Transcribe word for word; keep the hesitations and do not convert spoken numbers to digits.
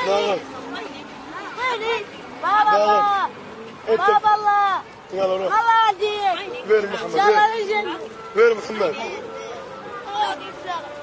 نعم. بابا الله بابا الله يلا روح. الله يهديك. وين محمد؟ ان شاء الله الجنة. وين محمد؟